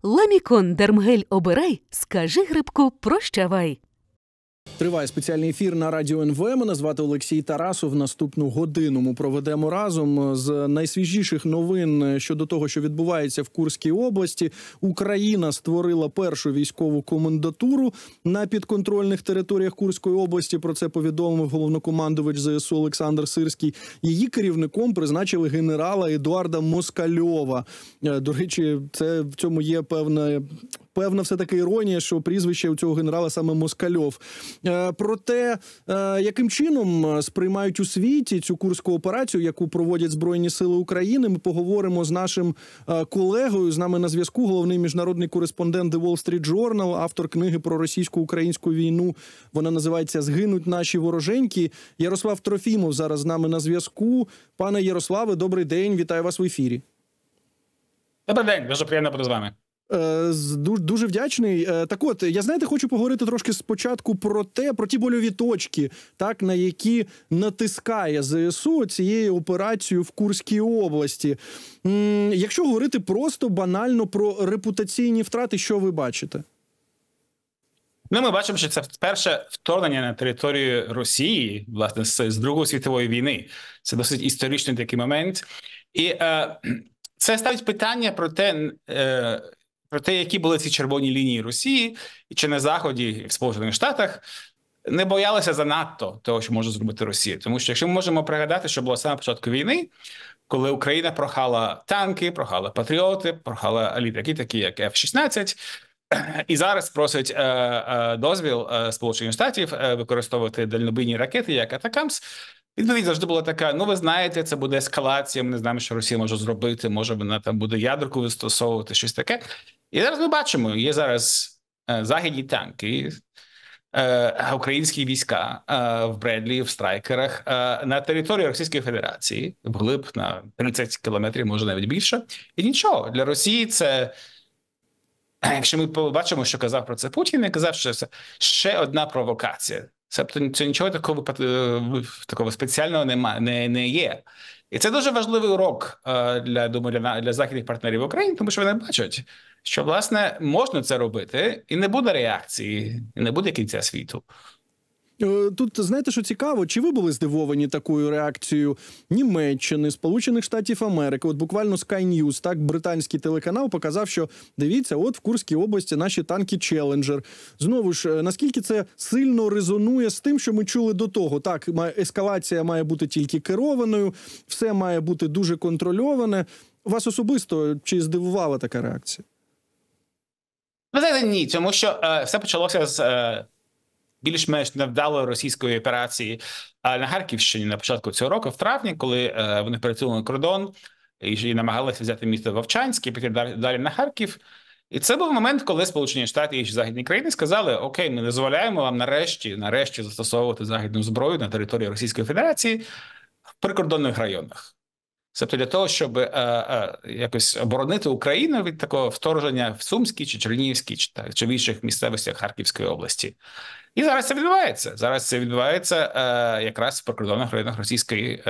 Ламікон Дермгель обирай, скажи грибку прощавай. Триває спеціальний ефір на Радіо НВ. Мене звати Олексій Тарасов. Наступну годину ми проведемо разом. З найсвіжіших новин щодо того, що відбувається в Курській області. Україна створила першу військову комендатуру на підконтрольних територіях Курської області. Про це повідомив головнокомандувач ЗСУ Олександр Сирський. Її керівником призначили генерала Едуарда Москальова. До речі, в цьому є певна все-таки іронія, що прізвище у цього генерала саме Москальов. Про те, яким чином сприймають у світі цю курську операцію, яку проводять Збройні Сили України, ми поговоримо з нашим колегою. З нами на зв'язку головний міжнародний кореспондент The Wall Street Journal, автор книги про російсько-українську війну. Вона називається «Згинуть наші вороженьки». Ярослав Трофімов зараз з нами на зв'язку. Пане Ярославе, добрий день, вітаю вас в ефірі. Добрий день, дуже приємно бути з вами. Дуже вдячний. Так от, я, хочу поговорити трошки спочатку про ті больові точки, так, на які натискає ЗСУ цією операцією в Курській області. Якщо говорити просто, банально про репутаційні втрати, що ви бачите? Ми бачимо, що це перше вторгнення на територію Росії, власне, з Другої світової війни. Це досить історичний такий момент. І це ставить питання про те, які були ці червоні лінії Росії, і чи на Заході, і в Сполучених Штатах не боялися занадто того, що може зробити Росія. Тому що якщо ми можемо пригадати, що було саме початку війни, коли Україна прохала танки, прохала патріоти, прохала літаки, такі як F-16, і зараз просить дозвіл Сполучених Штатів використовувати дальнобійні ракети, як Атакамс. Відповідь завжди була така: ви знаєте, це буде ескалація, ми не знаємо, що Росія може зробити, може вона там буде ядерку вистосовувати, щось таке. І зараз ми бачимо, є зараз західні танки, українські війська в Бредлі, в Страйкерах на території Російської Федерації, вглиб на 30 кілометрів, може навіть більше. І нічого, для Росії це, якщо ми побачимо, що казав про це Путін, він казав, що це ще одна провокація. Це нічого такого спеціального не є. І це дуже важливий урок для західних партнерів України, тому що вони бачать, що, власне, можна це робити, і не буде реакції, і не буде кінця світу. Тут, знаєте, що цікаво, чи ви були здивовані такою реакцією Німеччини, Сполучених Штатів Америки? От буквально Sky News, так, британський телеканал, показав, що, дивіться, от в Курській області наші танки «Челленджер». Знову ж, наскільки це сильно резонує з тим, що ми чули до того? Так, ескалація має бути тільки керованою, все має бути дуже контрольоване. Вас особисто чи здивувала така реакція? Ви знаєте, ні, тому що все почалося з більш-менш невдалої російської операції на Харківщині на початку цього року, в травні, коли вони перетнули кордон і намагалися взяти місто Вовчанськ і піти далі на Харків. І це був момент, коли Сполучені Штати і інші західні країни сказали: окей, ми дозволяємо вам нарешті застосовувати західну зброю на території Російської Федерації в прикордонних районах. Тобто для того, щоб якось оборонити Україну від такого вторгнення в Сумській, чи Чернігівській, чи в інших місцевостях Харківської області. І зараз це відбувається. Зараз це відбувається якраз в прикордонних районах Російської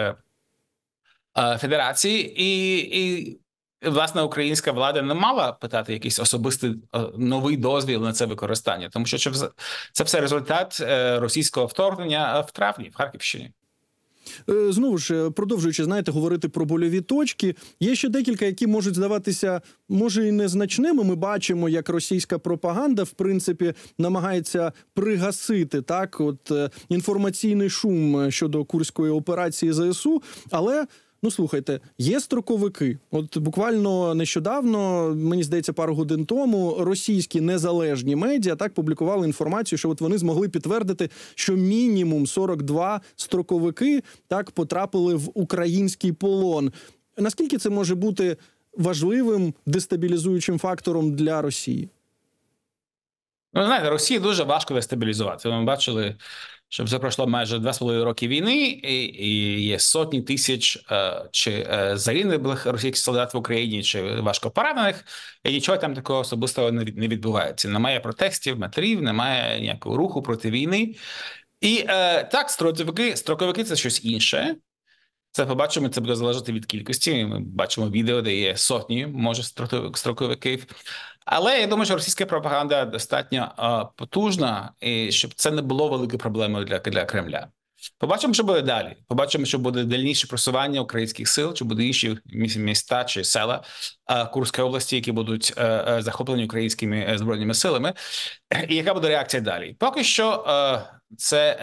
Федерації. І, власне, українська влада не мала питати якийсь особистий новий дозвіл на це використання, тому що це все результат російського вторгнення в травні в Харківщині. Знову ж, продовжуючи, говорити про больові точки, є ще декілька, які можуть здаватися, може, і незначними. Ми бачимо, як російська пропаганда, в принципі, намагається пригасити, інформаційний шум щодо Курської операції ЗСУ, але... слухайте, є строковики. От буквально нещодавно, мені здається, пару годин тому, російські незалежні медіа публікували інформацію, що от вони змогли підтвердити, що мінімум 42 строковики потрапили в український полон. Наскільки це може бути важливим дестабілізуючим фактором для Росії? Знаєте, Росії дуже важко дестабілізувати. Ми бачили, що вже пройшло майже 2,5 роки війни, і є сотні тисяч чи загиблих російських солдат в Україні, чи важко поранених, і нічого там такого особистого не відбувається. Немає протестів, матерів, немає ніякого руху проти війни. І так, строковики – це щось інше. Це побачимо, це буде залежати від кількості. Ми бачимо відео, де є сотні, може, строковиків. Але я думаю, що російська пропаганда достатньо потужна, і щоб це не було великою проблемою для Кремля. Побачимо, що буде далі. Побачимо, що буде дальніше просування українських сил, чи буде інші міста чи села Курської області, які будуть захоплені українськими збройними силами. І яка буде реакція далі? Поки що це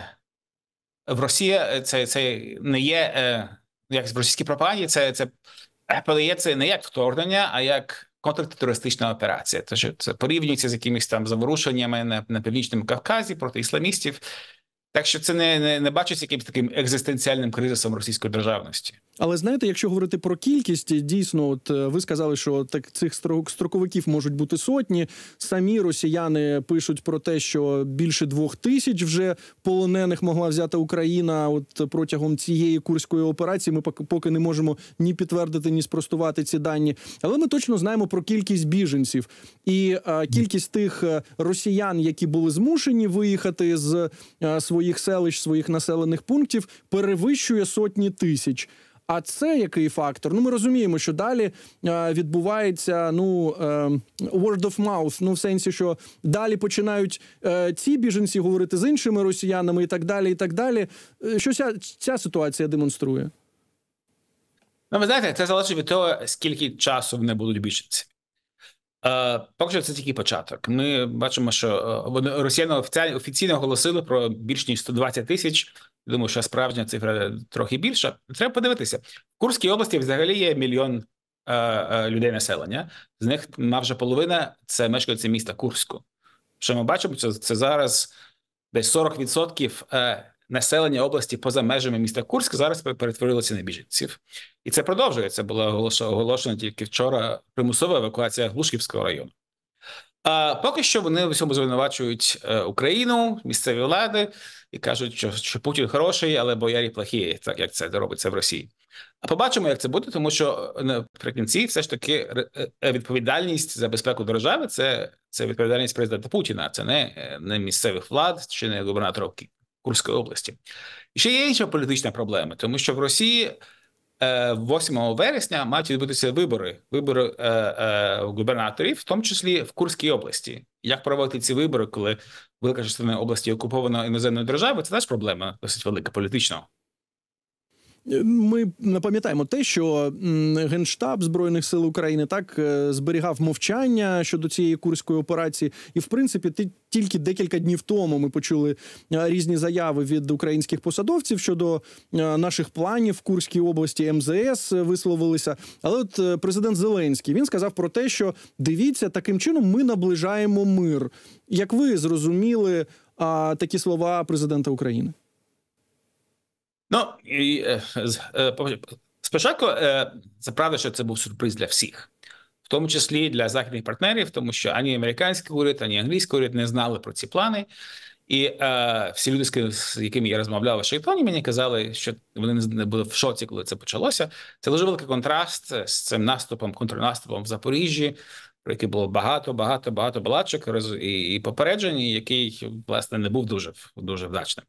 в Росії це не є, як в російській пропаганді, це подається не як вторгнення, а як контртерористична операція. Тож це порівнюється з якимись там заворушеннями на Північному Кавказі проти ісламістів. Так що це не бачиться якимось таким екзистенціальним кризисом російської державності. Але знаєте, якщо говорити про кількість, дійсно, от ви сказали, що цих строковиків можуть бути сотні. Самі росіяни пишуть про те, що більше 2000 вже полонених могла взяти Україна от протягом цієї Курської операції. Ми поки не можемо ні підтвердити, ні спростувати ці дані. Але ми точно знаємо про кількість біженців. І кількість тих росіян, які були змушені виїхати з своїх селищ, своїх населених пунктів, перевищує сотні тисяч. А це який фактор? Ну, ми розуміємо, що далі відбувається, word of mouth, в сенсі, що далі починають ці біженці говорити з іншими росіянами і так далі, і так далі. Що ця ситуація демонструє? Ну, ви знаєте, це залежить від того, скільки часу вони будуть біженці. Поки що це тільки початок. Ми бачимо, що росіяни офіційно оголосили про більш ніж 120 тисяч. Думаю, що справжня цифра трохи більша. Треба подивитися. В Курській області взагалі є 1 мільйон людей населення. З них майже половина – це мешканці міста Курську. Що ми бачимо, це зараз десь 40% населення області поза межами міста Курськ зараз перетворилося на біженців. І це продовжується. Була оголошена тільки вчора примусова евакуація Глушківського району. Поки що вони в усьому звинувачують Україну, місцеві влади і кажуть, що Путін хороший, але боярі плохі, так як це робиться в Росії. А побачимо, як це буде, тому що наприкінці все ж таки відповідальність за безпеку держави – це відповідальність президента Путіна, це не місцевих влад чи не губернатора Курської області. І ще є інша політична проблема, тому що в Росії 8 вересня мають відбутися вибори губернаторів, в тому числі в Курській області. Як проводити ці вибори, коли велика частина області окупована іноземною державою, це теж проблема досить велика політична. Ми пам'ятаємо те, що Генштаб Збройних сил України так зберігав мовчання щодо цієї Курської операції. І, в принципі, тільки декілька днів тому ми почули різні заяви від українських посадовців щодо наших планів в Курській області. МЗС висловилися. Але от президент Зеленський, він сказав про те, що дивіться, таким чином ми наближаємо мир. Як ви зрозуміли такі слова президента України? Ну, спочатку, це правда, що це був сюрприз для всіх, в тому числі для західних партнерів, тому що ані американський уряд, ані англійський уряд не знали про ці плани. І всі люди, з якими я розмовляв в Вашингтоні, мені казали, що вони не були в шоці, коли це почалося. Це дуже великий контраст з цим наступом, контрнаступом в Запоріжжі, про який було багато балачок і попереджень, який, власне, не був дуже вдачним.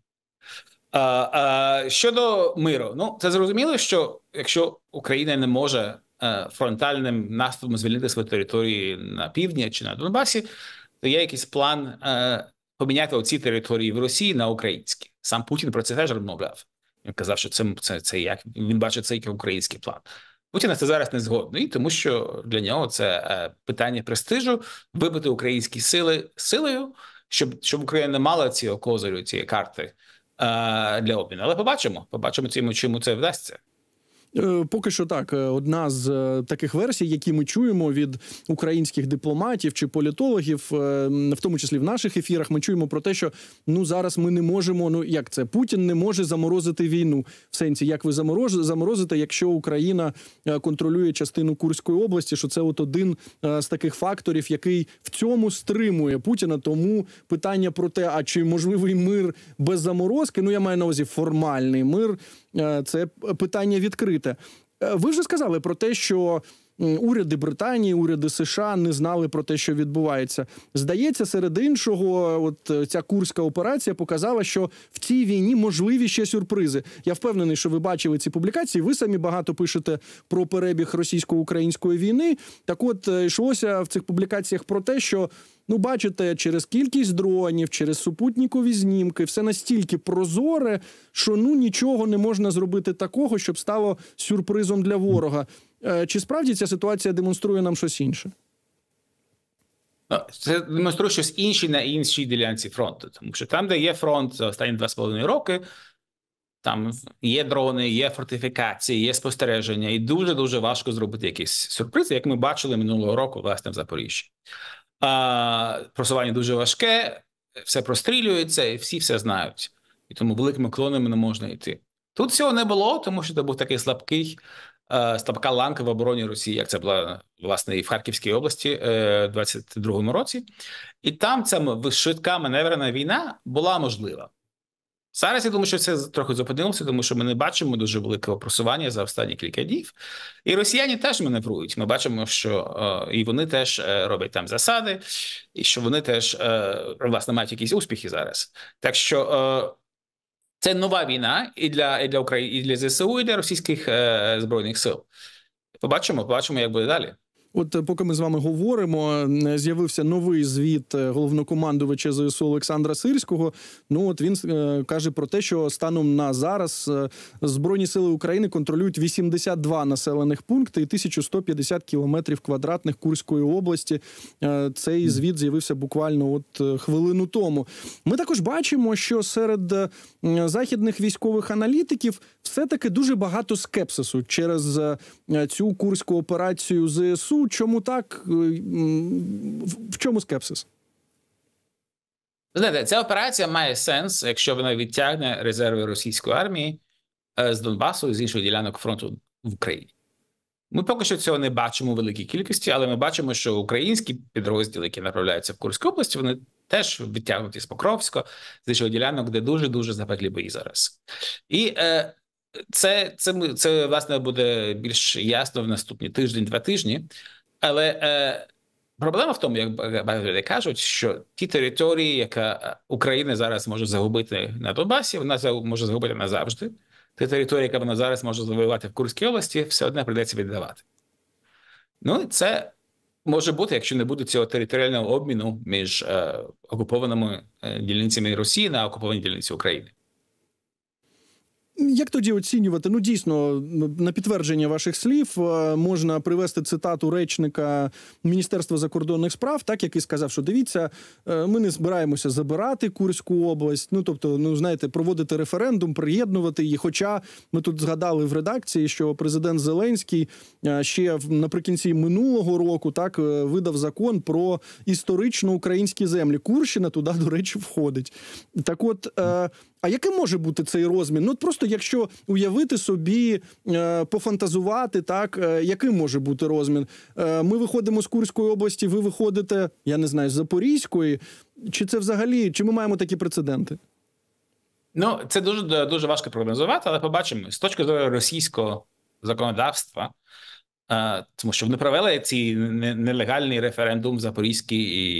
Щодо миру, ну, це зрозуміло, що якщо Україна не може фронтальним наступом звільнити свої території на півдні чи на Донбасі, то є якийсь план поміняти оці території в Росії на українські. Сам Путін про це теж розмовляв. Він казав, що це як він бачить це як український план. Путіна це зараз не згодний, тому що для нього це питання престижу, вибити українські сили силою, щоб Україна не мала цього козирю, цієї карти для обміну. Але побачимо, чому це вдасться. Поки що так, одна з таких версій, які ми чуємо від українських дипломатів чи політологів, в тому числі в наших ефірах, ми чуємо про те, що зараз ми не можемо, Путін не може заморозити війну. В сенсі, як ви заморозите, якщо Україна контролює частину Курської області, що це от один з таких факторів, який в цьому стримує Путіна. Тому питання про те, а чи можливий мир без заморозки, я маю на увазі формальний мир, це питання відкрите. Ви вже сказали про те, що уряди Британії, уряди США не знали про те, що відбувається. Здається, серед іншого, от ця Курська операція показала, що в цій війні можливі ще сюрпризи. Я впевнений, що ви бачили ці публікації, ви самі багато пишете про перебіг російсько-української війни. Так от, йшлося в цих публікаціях про те, що, ну, бачите, через кількість дронів, через супутникові знімки, все настільки прозоре, що, ну, нічого не можна зробити такого, щоб стало сюрпризом для ворога. Чи справді ця ситуація демонструє нам щось інше? Це демонструє щось інше на іншій ділянці фронту. Тому що там, де є фронт за останні 2,5 роки, там є дрони, є фортифікації, є спостереження, і дуже-дуже важко зробити якісь сюрпризи, як ми бачили минулого року, власне, в Запоріжжі. Просування дуже важке, все прострілюється, і всі все знають. І тому великими колонами не можна йти. Тут цього не було, тому що це був такий слабка ланка в обороні Росії, як це була, власне, і в Харківській області в 22-му році. І там ця швидка маневрена війна була можлива. Зараз я думаю, що це трохи зупинилося, тому що ми не бачимо дуже великого просування за останні кілька днів. І росіяни теж маневрують. Ми бачимо, що і вони теж роблять там засади, і що вони теж, власне, мають якісь успіхи зараз. Так що це нова війна і для України, і для ЗСУ, і для російських збройних сил. Побачимо, як буде далі. От поки ми з вами говоримо, з'явився новий звіт головнокомандувача ЗСУ Олександра Сирського. Ну, от він каже про те, що станом на зараз Збройні сили України контролюють 82 населених пункти і 1150 кілометрів квадратних Курської області. Цей звіт з'явився буквально от хвилину тому. Ми також бачимо, що серед західних військових аналітиків все-таки дуже багато скепсису через цю Курську операцію ЗСУ. Чому так? В чому скепсис? Знаєте, ця операція має сенс, якщо вона відтягне резерви російської армії з Донбасу і з інших ділянок фронту в Україні. Ми поки що цього не бачимо у великій кількості, але ми бачимо, що українські підрозділи, які направляються в Курську область, вони теж відтягнуті з Покровська, з інших ділянок, де дуже-дуже запеклі бої зараз. І це, власне, буде більш ясно в наступні тиждень-два тижні. Але проблема в тому, як багато людей кажуть, що ті території, яка Україна зараз може загубити на Донбасі, вона може загубити назавжди. Ті території, яка вона зараз може завоювати в Курській області, все одно прийдеться віддавати. Ну, це може бути, якщо не буде цього територіального обміну між окупованими дільницями Росії на окуповані дільниці України. Як тоді оцінювати? Ну, дійсно, на підтвердження ваших слів можна привести цитату речника Міністерства закордонних справ, так, який сказав, що дивіться, ми не збираємося забирати Курську область, ну, тобто, ну, знаєте, проводити референдум, приєднувати її, хоча ми тут згадали в редакції, що президент Зеленський ще наприкінці минулого року, так, видав закон про історично українські землі. Курщина туди, до речі, входить. Так от, а яким може бути цей розмін? Ну, просто якщо уявити собі, пофантазувати, так, яким може бути розмін? Ми виходимо з Курської області, ви виходите, я не знаю, з Запорізької. Чи це взагалі, чи ми маємо такі прецеденти? Ну, це дуже важко прогнозувати, але побачимо. З точки зору російського законодавства, тому що вони провели ці нелегальний референдум в Запорізькій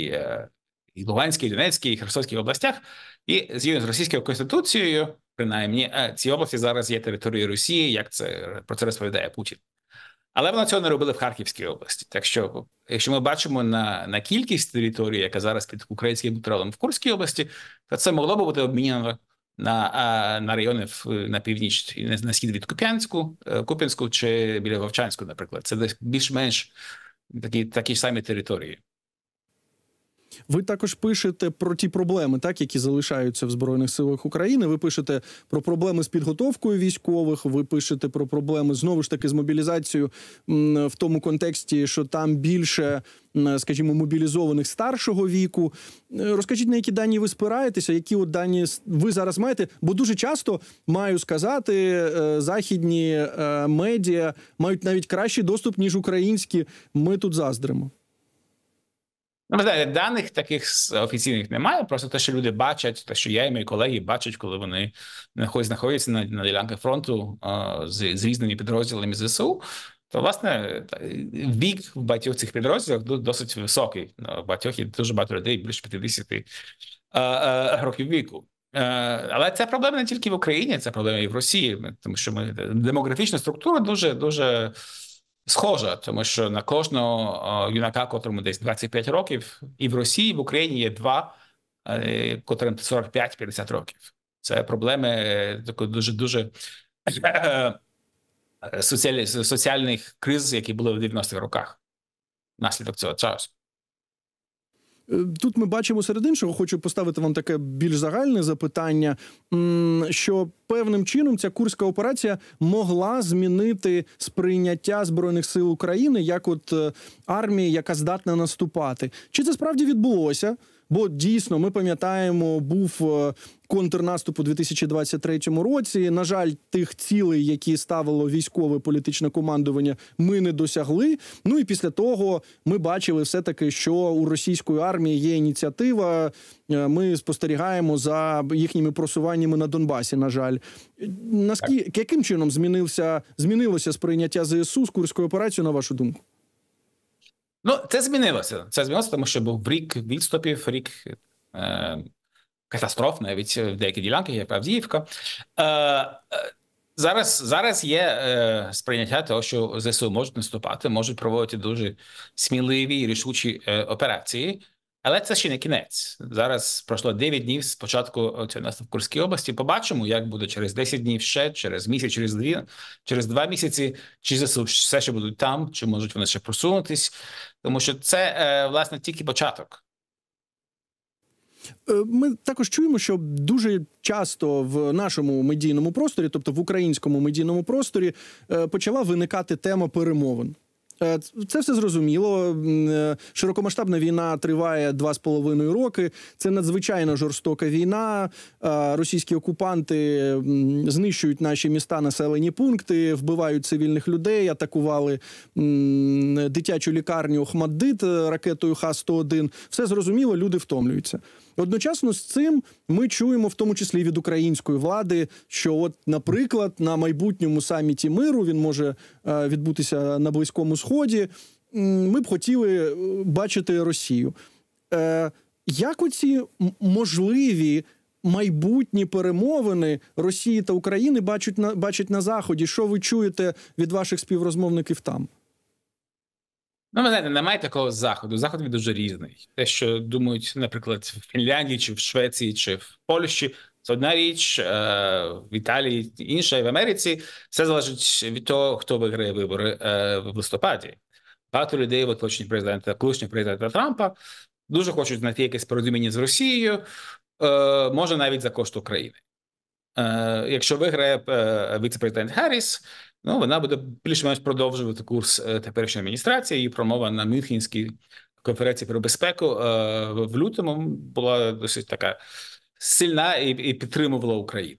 і Луганській, і Донецькій, і Херсонській областях, і згідно з російською конституцією, принаймні, ці області зараз є територією Росії, як про це розповідає Путін. Але вони цього не робили в Харківській області. Так що, якщо ми бачимо на кількість територій, яка зараз під українським контролем в Курській області, то це могло б бути обмінено на райони на північ, на схід від Куп'янську чи біля Вовчанську, наприклад. Це десь більш-менш такі самі території. Ви також пишете про ті проблеми, так, які залишаються в Збройних силах України. Ви пишете про проблеми з підготовкою військових, ви пишете про проблеми, знову ж таки, з мобілізацією в тому контексті, що там більше, скажімо, мобілізованих старшого віку. Розкажіть, на які дані ви спираєтеся, які от дані ви зараз маєте? Бо дуже часто, маю сказати, західні медіа мають навіть кращий доступ, ніж українські. Ми тут заздримо. Ну, ви знаєте, даних таких офіційних немає, просто те, що люди бачать, те, що я і мої колеги бачать, коли вони знаходяться на ділянках фронту з різними підрозділами ЗСУ, то, власне, вік в багатьох цих підрозділах досить високий. В багатьох є дуже багато людей, більше 50 років віку. Але це проблема не тільки в Україні, це проблема і в Росії, тому що демографічна структура дуже схожа, тому що на кожного юнака, котрому десь 25 років, і в Росії, і в Україні є два, котрим 45-50 років. Це проблеми дуже соціальних криз, які були в 90-х роках внаслідок цього часу. Тут ми бачимо серед іншого, хочу поставити вам таке більш загальне запитання, що певним чином ця Курська операція могла змінити сприйняття Збройних сил України як армії, яка здатна наступати. Чи це справді відбулося? Бо дійсно, ми пам'ятаємо, був контрнаступ у 2023 році. На жаль, тих цілей, які ставило військове політичне командування, ми не досягли. Ну і після того ми бачили все-таки, що у російської армії є ініціатива. Ми спостерігаємо за їхніми просуваннями на Донбасі, на жаль. Яким чином змінилося сприйняття ЗСУ з Курською операцією, на вашу думку? Ну, це змінилося. Це змінилося, тому що був рік відступів, рік катастроф, навіть в деяких ділянках, як Авдіївка. Зараз є сприйняття того, що ЗСУ можуть наступати, можуть проводити дуже сміливі і рішучі операції. Але це ще не кінець. Зараз пройшло 9 днів з початку цього наступу в Курській області. Побачимо, як буде через 10 днів ще, через місяць, через 2 місяці, чи ЗСУ все ще будуть там, чи можуть вони ще просунутись. Тому що це, власне, тільки початок. Ми також чуємо, що дуже часто в нашому медійному просторі, тобто в українському медійному просторі, почала виникати тема перемовин. Це все зрозуміло. Широкомасштабна війна триває 2,5 роки. Це надзвичайно жорстока війна. Російські окупанти знищують наші міста, населені пункти, вбивають цивільних людей, атакували дитячу лікарню Охмаддит ракетою Х-101. Все зрозуміло, люди втомлюються. Одночасно з цим ми чуємо, в тому числі від української влади, що наприклад, на майбутньому саміті миру, він може відбутися на Близькому Сході, ми б хотіли бачити Росію. Як оці можливі майбутні перемовини Росії та України бачать на Заході? Що ви чуєте від ваших співрозмовників там? Ну, ви знаєте, немає такого заходу. Заход він дуже різний. Те, що думають, наприклад, в Фінляндії, чи в Швеції, чи в Польщі, це одна річ, в Італії інша, і в Америці. Все залежить від того, хто виграє вибори в листопаді. Багато людей в оточенні колишнього президента Трампа дуже хочуть знайти якесь порозуміння з Росією, може навіть за кошт України. Якщо виграє віце-президент Харріс, ну, вона буде більш-менш продовжувати курс теперішньої адміністрації. Її промова на Мюнхенській конференції про безпеку в лютому була досить така сильна і підтримувала Україну.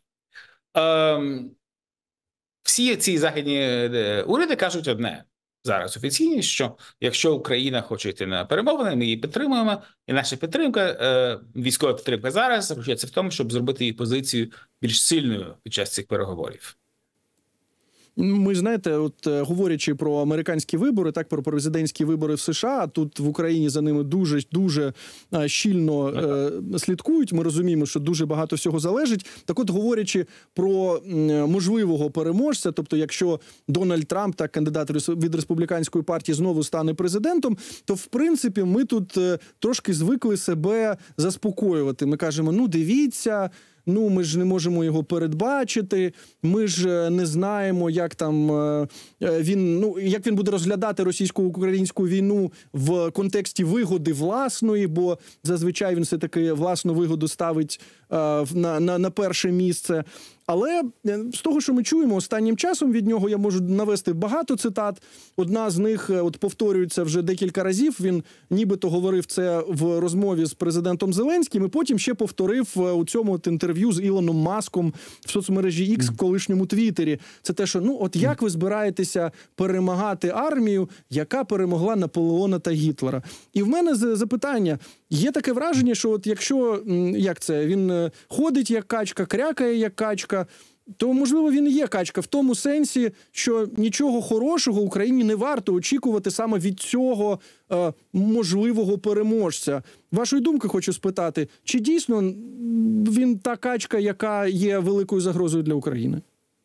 Всі ці західні уряди кажуть одне зараз офіційно, що якщо Україна хоче йти на перемовини, ми її підтримуємо, і наша підтримка, військова підтримка зараз заключається в тому, щоб зробити її позицію більш сильною під час цих переговорів. Ми, знаєте, говорячи про американські вибори, так, про президентські вибори в США, тут в Україні за ними дуже щільно слідкують. Ми розуміємо, що дуже багато всього залежить. Так от, говорячи про можливого переможця, тобто якщо Дональд Трамп, так, кандидат від республіканської партії, знову стане президентом, то, в принципі, ми тут трошки звикли себе заспокоювати. Ми кажемо, ну, дивіться, ну, ми ж не можемо його передбачити, ми ж не знаємо, як там як він буде розглядати російсько-українську війну в контексті вигоди власної, бо зазвичай він все-таки власну вигоду ставить на перше місце. Але з того, що ми чуємо останнім часом від нього, я можу навести багато цитат. Одна з них повторюється вже декілька разів. Він нібито говорив це в розмові з президентом Зеленським, і потім ще повторив у цьому інтерв'ю з Ілоном Маском в соцмережі X, в колишньому Твіттері. Це те, що, як ви збираєтеся перемагати армію, яка перемогла Наполеона та Гітлера? І в мене запитання. Є таке враження, що якщо, він ходить як качка, крякає як качка, то, можливо, він і є качка в тому сенсі, що нічого хорошого Україні не варто очікувати саме від цього можливого переможця. Вашої думки хочу спитати, чи дійсно він та качка, яка є великою загрозою для України?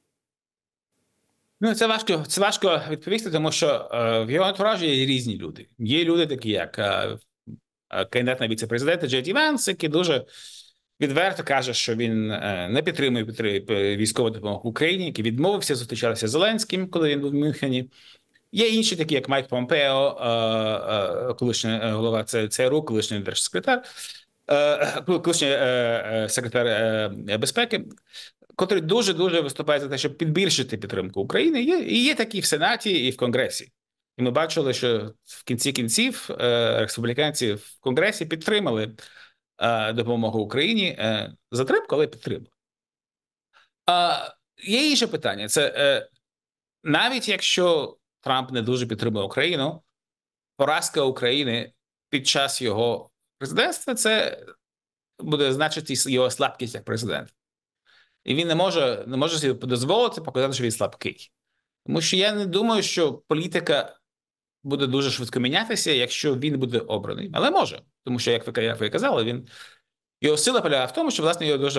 Ну, це важко відповісти, тому що в його антуражі є різні люди. Є люди такі, як кандидат на віце-президента Джей Ді Венс, який дуже відверто каже, що він не підтримує військову допомогу Україні, який відмовився зустрічатися з Зеленським, коли він був в Мюнхені. Є інші такі, як Майк Помпео, колишній голова ЦРУ, колишній держсекретар, колишній секретар безпеки, котрий дуже-дуже виступає за те, щоб підбільшити підтримку України. Є такі в Сенаті і в Конгресі. І ми бачили, що в кінці кінців республіканці в Конгресі підтримали допомогу Україні. Затримку, але підтримали. Є інше питання. Це навіть якщо Трамп не дуже підтримує Україну, поразка України під час його президентства – це буде значити його слабкість як президент. І він не може собі дозволити показати, що він слабкий. Тому що я не думаю, що політика буде дуже швидко мінятися, якщо він буде обраний. Але може. Тому що, як ви казали, його сила полягає в тому, що, власне, його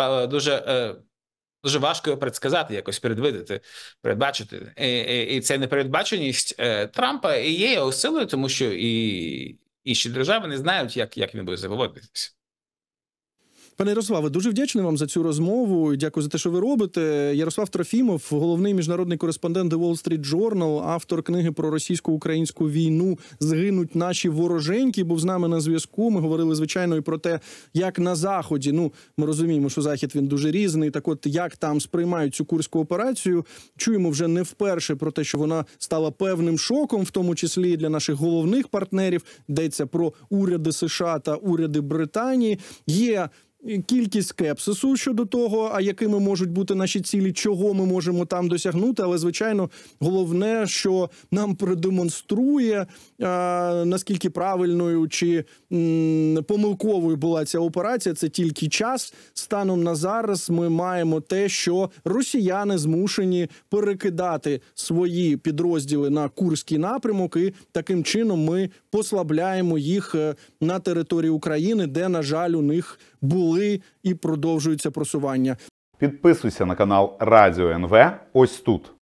дуже важко його предсказати, якось передбачити. І ця непередбаченість Трампа і є його силою, тому що і інші держави не знають, як він буде поводитися. Пане Ярославе, дуже вдячний вам за цю розмову. Дякую за те, що ви робите. Ярослав Трофімов, головний міжнародний кореспондент The Wall Street Journal, автор книги про російсько-українську війну «Згинуть наші вороженьки», був з нами на зв'язку. Ми говорили, звичайно, і про те, як на Заході, ми розуміємо, що Захід він дуже різний, так от, як там сприймають цю Курську операцію. Чуємо вже не вперше про те, що вона стала певним шоком, в тому числі і для наших головних партнерів. Йдеться про уряди США та уряди Британії. Є кількість скепсису щодо того, а якими можуть бути наші цілі, чого ми можемо там досягнути, але, звичайно, головне, що нам продемонструє, наскільки правильною чи помилковою була ця операція, це тільки час. Станом на зараз ми маємо те, що росіяни змушені перекидати свої підрозділи на Курський напрямок, і таким чином ми послабляємо їх на території України, де, на жаль, у них були і продовжуються просування. Підписуйся на канал Радіо НВ ось тут.